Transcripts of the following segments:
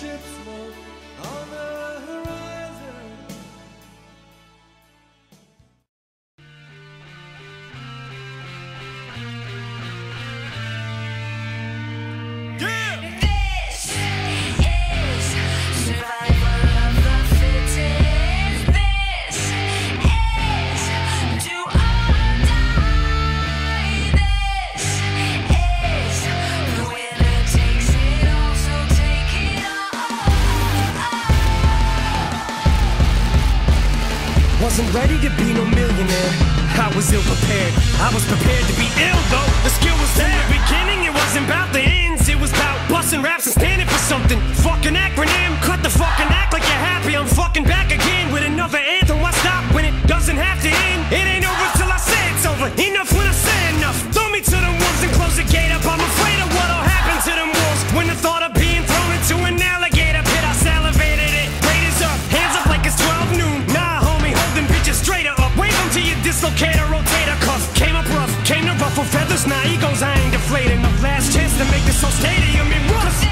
ship smoke on the horizon. Wasn't ready to be no millionaire, I was ill prepared. I was prepared to be ill though, the skill was there. In the beginning it wasn't about the ends, it was about busting raps and standing for something. Fucking acronym, cut the fucking act like you're happy. I'm fucking back again with another anthem. Why stop when it doesn't have to end? It ain't over till I say it's over, enough when I say enough. Throw me to the wolves and close the gate up. I'm afraid of what'll happen to them wolves when the thought of being thrown into an alligator pit. I salivated it, raiders up, hands up like it's 12 noon. Straighter up, wave them to your dislocator, rotator cuff. Came up rough, came to ruffle feathers. Now egos, I ain't deflated enough. Last chance to make this whole stadium in rust.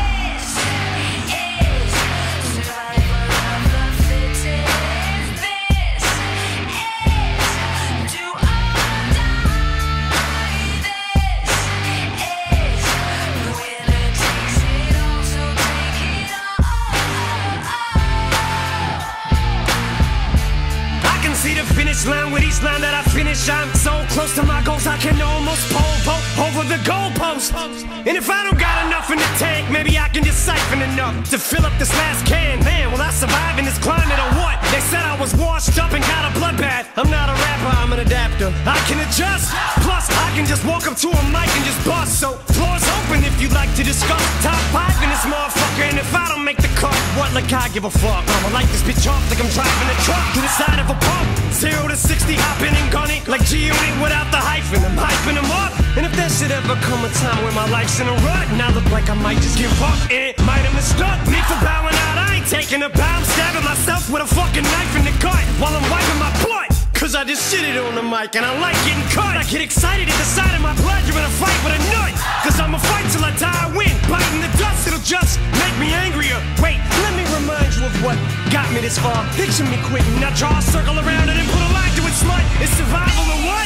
See the finish line with each line that I finish. I'm so close to my goals I can almost pole vault over the goalpost. And if I don't got enough in the tank, maybe I can just siphon enough to fill up this last can. Man, will I survive in this climate or what? They said I was washed up and got a bloodbath. I'm not a rapper, I'm an adapter. I can adjust, plus I can just walk up to a mic and just bust. So floor's open if you'd like to discuss. Top 5 in this motherfucker, and if I don't make the cut, what like I give a fuck? I'ma light this bitch off like I'm driving a truck to the side of a pump. 0 to 60, hopping and gunning like G-Unit without the hyphen. I'm hyping them up. And if there should ever come a time where my life's in a rut, and I look like I might just give up, and it might have mistook me for bowing out. I ain't taking a bow, I'm stabbing myself with a fucking knife in the gut while I'm wiping my butt. Cause I just shitted on the mic and I like getting cut. I get excited at the sight of my blood. You're in a fight with a nut. Cause I'ma fight till I die, I win. Biting the dust, it'll just make me angrier. Wait, let me remind you of what got me this far. Picture me quitting, now draw a circle around it and put a line to it, slut. It's survival or what?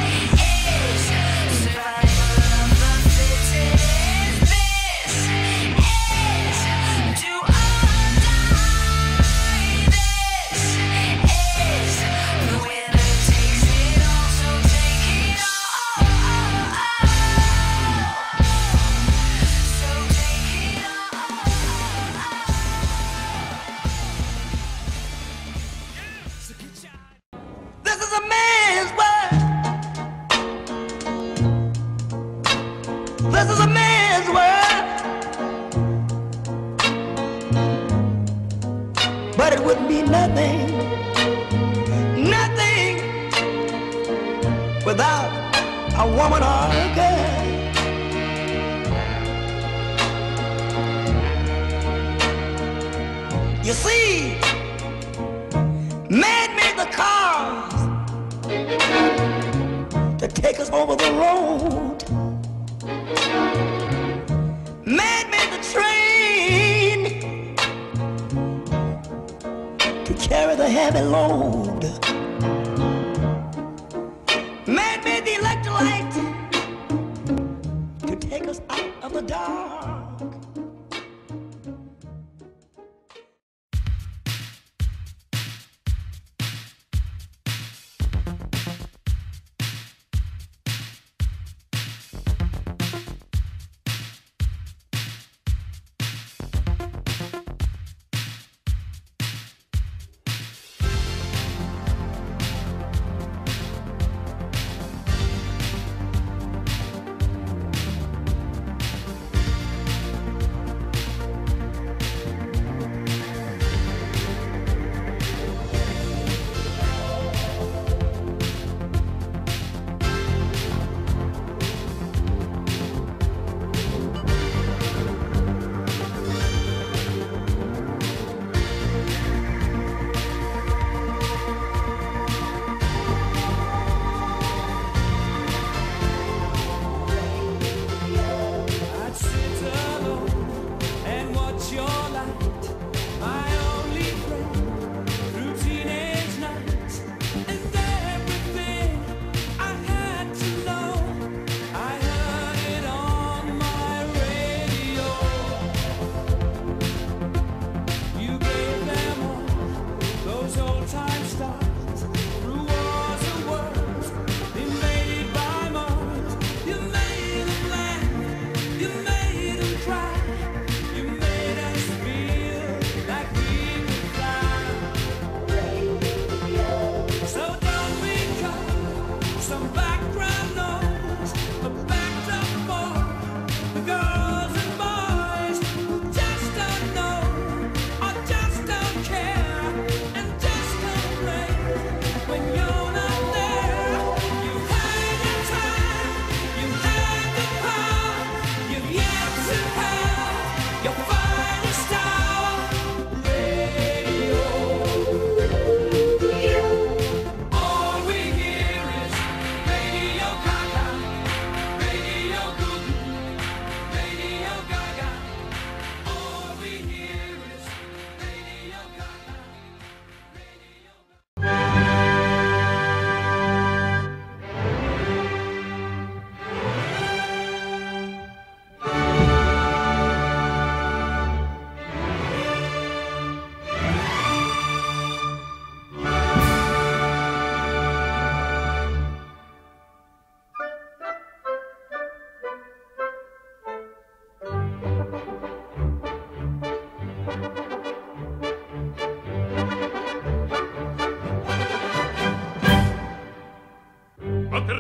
This is a man's world, but it wouldn't be nothing, nothing without a woman or a girl. You see, man made the cars to take us over the road. Man made the train to carry the heavy load. Man made the electric light to take us out of the dark.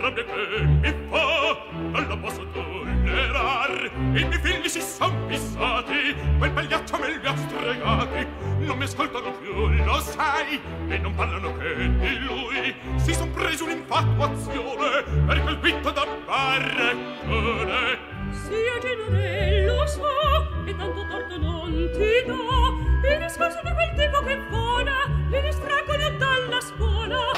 rabbia che mi fa non la posso tollerar. I miei figli si son fissati, quel pagliaccio me li ha stregati, non mi ascoltano più, lo sai, e non parlano che di lui. Si son presi un'infatuazione per quel vitto da barrettone. Sia genere lo so, e tanto torto non ti do. I discorsi di quel tipo che buona li distraggono dalla scuola.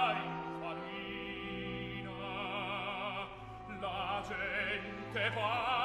Che fa